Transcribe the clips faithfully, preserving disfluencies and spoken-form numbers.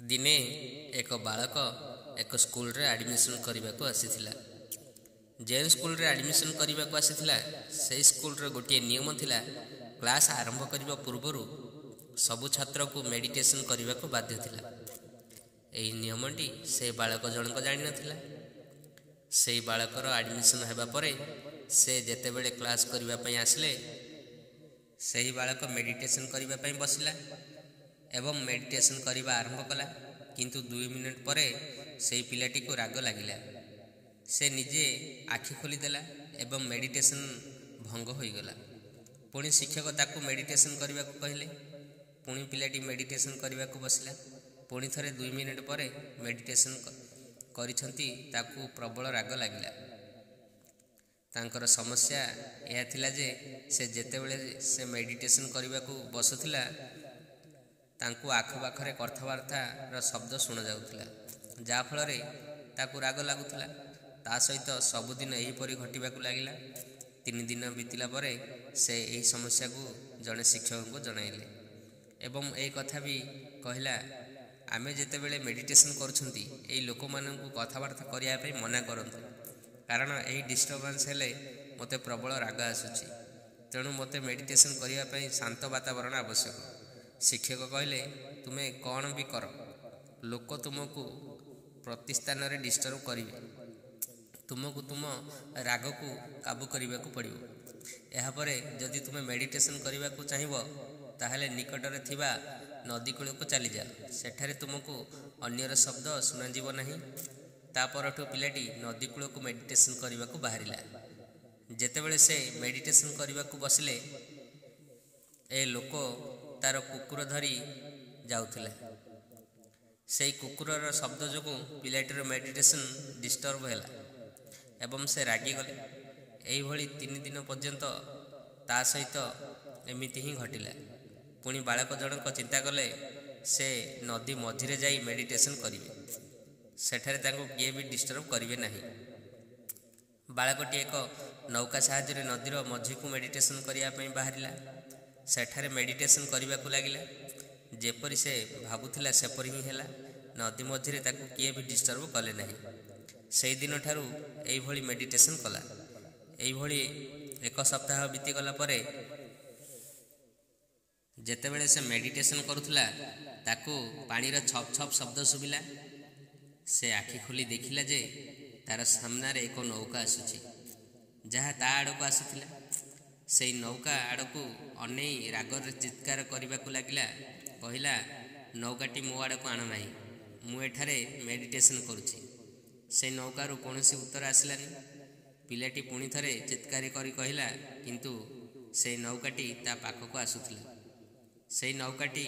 दिने एक बालक एक स्कूल रे एडमिशन करने को आसीथिला। जेन स्कूल रे एडमिशन करने को आसीथिला से स्कूल रे गोटे नियम थिला, क्लास आरंभ करने पूर्वर सबु छात्र को मेडिटेशन करने को बाध्य थिला। एही नियमटी से बालक जनक जानि नथिला। से बालकर एडमिशन हेबा परे से जेतेबेले क्लास करबा पई आसले सही बालक मेडिटेशन करबा पई बसिला एवं मेडिटेशन करबा आरंभ कला। किंतु दुई मिनिट परे से पिलाटी को राग लागिला। से निजे आखि खोलीदेला एवं मेडिटेशन भंग होईगला। पुणी शिक्षक ताकू मेडिटेशन करने को कहले। पुणी पिलाटी मेडिटेशन करने को बसला। पुणी थरे दुई मिनिट परे मेडिटेशन करिसंती ताकू प्रबल राग लागिला। तांकर समस्या यह थिला जे से जेतेबेले से मेडिटेशन करने को बसुथिला तांकू आखपाखरे कथबार्तार शब्द शुणा जाउथिला, जा फलरे ताकू राग लागुथिला। ता सहित सबुदिन एहीपरि घटिबाकू लागिला। तीन दिन बीतिला परे से एही समस्या को जड़े शिक्षक को जणाइले एवं ए कथा भी कहला, आमे जेतेबेले मेडिटेशन करुछंती एही लोक माननकू कथबार्ता करिया पे मना करंतु, कारण एही डिस्टर्बेंस हेले मते प्रबल राग आसुची। तेणु मते मेडिटेशन करिया पे शांत वातावरण आवश्यक। शिक्षक कहले, तुमे कौन भी कर, लोक तुमको प्रतिस्थान रे डिस्टर्ब करिवे, तुमको तुम राग को काबू करने को पड़ो। यापरे जदि तुम्हें मेडिटेशन करने को चाहिए ताहले निकटरे थिबा नदी कूल को चली जा, सेठारे तुमको अन्यर शब्द शुणाजीव नहीं। तापरठू पिलाटी नदी कूल को मेडिटेशन करने को बाहरिला। जेतेबेले से मेडिटेशन करने को बसिले ए लोक तार कुकुर धरी जाउथिला। से कुकुरर शब्द जो पिलाटीर मेडिटेशन डिस्टर्ब हैला एवं से रागी गले। यही भली तीन दिन पर्यंत ता सहित एमिति ही घटिला। पुणी बालक जनक चिंता कले से नदी मझिरे जाई मेडिटेशन करिवे, सेठारे तांको किए भी डिस्टर्ब करिवे नहीं। बालकटी एक नौका साहाय्य नदीर मझी को मेडिटेशन करिया पई बाहरिला। सेठारे मेडिटेशन करने को लगिला। जेपरी से भाबुथिला सेपरी ही हैला। नदी मझिरे ताकू किए भी डिस्टर्ब कले नहीं। से दिन ठारू एही भली मेडिटेशन कला। एही भली एक सप्ताह बीतीगला परे जेतेबेले से मेडिटेशन करुथला ताकू पानीर छप छप शब्द शुभिला। से आखि खोली देखिला जे तार सामना रे एक नौका आसुची, जहाँ ता आड़क आसुथिला। से नौका आड़कू अनेई रागर चित्कार करने को लगिला। कहला, नौकाटी मो आड़क आण नाही, मु एठारे मेडिटेशन करुची। से नौकारु कौनसी उत्तर आसलानी। पिलाटी पुणी थरे चित्कारी करी कहला, किंतु से नौकाटी ता पाखक आसुथिला। से नौकाटी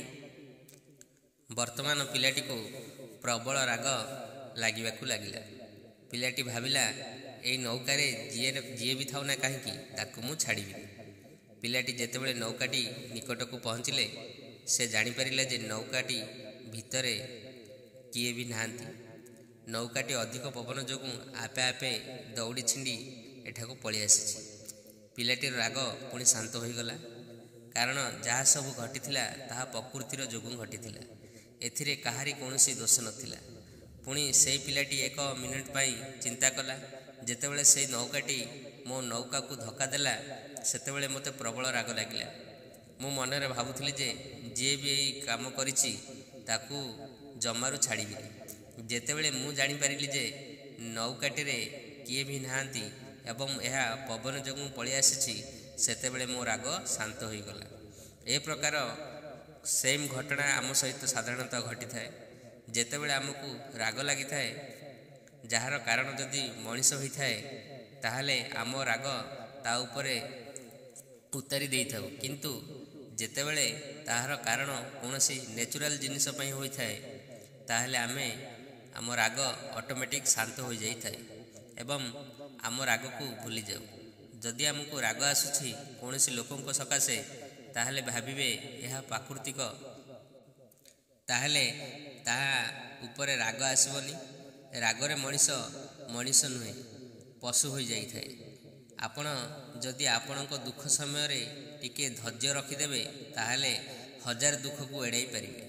वर्तमान पिलाटी को प्रबल राग लागिबाकू लागिला। पिलाटी भाविला, एई नौकारे जीए जीए भी थाउ ना काहींकी ताकू मु छाड़िबी। पिलाटी जेतेबेले नौकाटी निकट को पहुँचिले से जानिपारिले जे नौकाटी भितरे किए भी नाहांती। नौकाटी अधिक पवन जो आपे आपे दौड़ी छिंडी एठा को पलि आसी। पिलाटीर राग पुणी शांत होईगला, कारण जहाँ सब घटिथिला ताहा प्रकृतिर जोगु घटिथिला। एथिरे काहारी कौनसी दोष नथिला। पुणी से पिलाटी एक मिनिट पाई चिंता कला। जेतेबेले से नौकाटी मो नौका को धक्का देला सेतेबेले मते प्रबल राग लागिला। मो मनरे भाबुथिली जे जे भी एई काम करिछि ताकू जमारू छाड़िबी। जेतेबेले मु जानि पारिली जे नौकाटीरे किए भी नाहांती एवं यह पवन जोगु पलि आसीछि सेतेबेले मो राग शांत होईगला। ए प्रकार सेम घटना आम सहित साधारणतः घटी थाए। जेतेबेले आमको राग लागि थाए, जार कारण जदि मनीष होई थाए ताहले आम राग ता उपरे उतारी देई थाउ। किंतु जेतेबेले ताहार कारण कौनसी नेचुरल जिनिस पई होई थाए ताहले आमे आम राग ऑटोमेटिक शांत हो जाई थाए एवं आम राग को भूली जाऊ। जदि आमको राग आसुछि कौनसी लोकंक सकाशे ताहले भाबिबे यह प्राकृतिक, ताहले ताहा उपरे राग आसबनी। रागरे मनीष मनीष नुहे पशु हो जाई थाए। आपण जदि आपणक दुख समय टिके धैर्य रखिदेवे ताहले हजार दुख को एड़ाई पारिबे।